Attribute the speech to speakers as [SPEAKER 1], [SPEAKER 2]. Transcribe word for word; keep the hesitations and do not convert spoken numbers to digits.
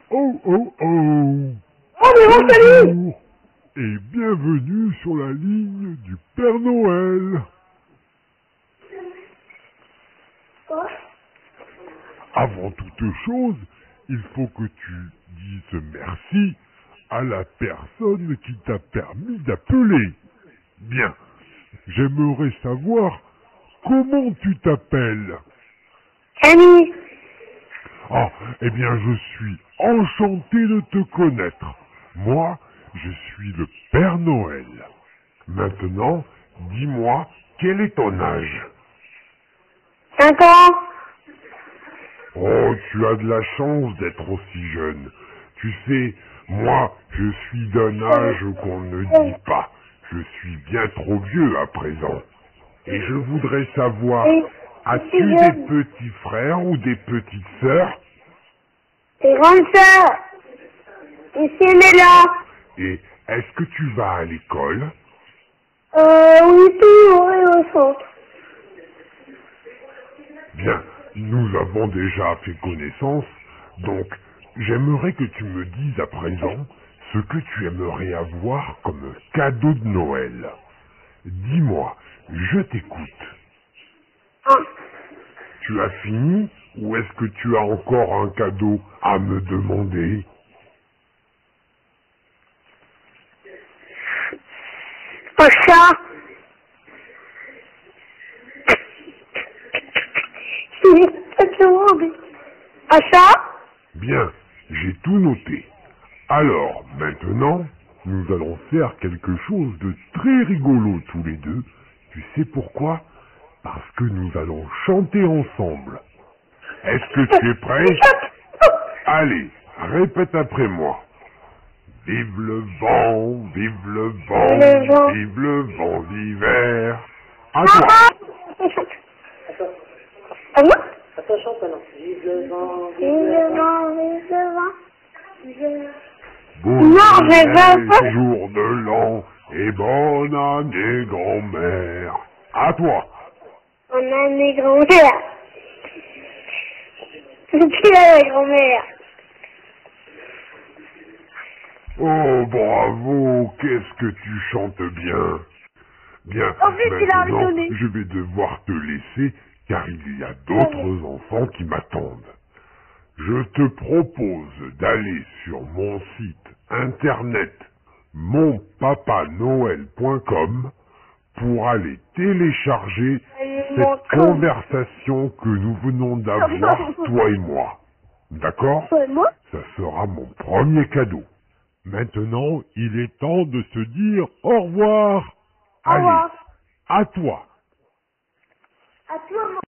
[SPEAKER 1] Oh oh oh.
[SPEAKER 2] Oh mais bon salut.
[SPEAKER 1] Bonjour et bienvenue sur la ligne du Père Noël.
[SPEAKER 2] Quoi?
[SPEAKER 1] Avant toute chose, il faut que tu dises merci à la personne qui t'a permis d'appeler. Bien, j'aimerais savoir comment tu t'appelles.
[SPEAKER 2] Camille.
[SPEAKER 1] Ah, eh bien je suis enchanté de te connaître. Moi, je suis le Père Noël. Maintenant, dis-moi, quel est ton âge?
[SPEAKER 2] Cinq ans.
[SPEAKER 1] Oh, tu as de la chance d'être aussi jeune. Tu sais, moi, je suis d'un âge qu'on ne dit pas. Je suis bien trop vieux à présent. Et je voudrais savoir,
[SPEAKER 2] Et
[SPEAKER 1] as-tu des petits frères ou des petites sœurs?
[SPEAKER 2] tes grandes sœurs. Et c'est Méla.
[SPEAKER 1] Et est-ce que tu vas à l'école?
[SPEAKER 2] Euh, oui, toujours et au centre.
[SPEAKER 1] Bien, nous avons déjà fait connaissance, donc j'aimerais que tu me dises à présent ce que tu aimerais avoir comme cadeau de Noël. Dis-moi, je t'écoute.
[SPEAKER 2] Ah.
[SPEAKER 1] Tu as fini ou est-ce que tu as encore un cadeau à me demander?
[SPEAKER 2] Un chat. Un chat?
[SPEAKER 1] Bien, j'ai tout noté. Alors, maintenant, nous allons faire quelque chose de très rigolo tous les deux. Tu sais pourquoi? Parce que nous allons chanter ensemble. Est-ce que tu es prêt? Allez, répète après moi. Vive le vent, vive le vent,
[SPEAKER 2] Le vent.
[SPEAKER 1] vive le vent d'hiver. À toi.
[SPEAKER 2] Ah bon?
[SPEAKER 3] Attends, chante maintenant. Vive le vent,
[SPEAKER 2] Vive le vent, vive le vent. Vive le vent.
[SPEAKER 1] Bon
[SPEAKER 2] Non, j'ai pas
[SPEAKER 1] Noël, jour de l'an, et bonne année, grand-mère. À toi.
[SPEAKER 2] On a mes grand-mères. C'est qui là, la grand-mère?
[SPEAKER 1] Oh, bravo, qu'est-ce que tu chantes bien. Bien,
[SPEAKER 2] En fait, il a
[SPEAKER 1] maintenant,
[SPEAKER 2] redonné.
[SPEAKER 1] je vais devoir te laisser, car il y a d'autres enfants qui m'attendent. Je te propose d'aller sur mon site internet mon papa noël point com pour aller télécharger cette conversation que nous venons d'avoir, toi et moi. D'accord?
[SPEAKER 2] Ouais, moi?
[SPEAKER 1] Ça sera mon premier cadeau. Maintenant, il est temps de se dire au revoir.
[SPEAKER 2] Au
[SPEAKER 1] Allez,
[SPEAKER 2] revoir.
[SPEAKER 1] à toi.
[SPEAKER 2] À toi, moi.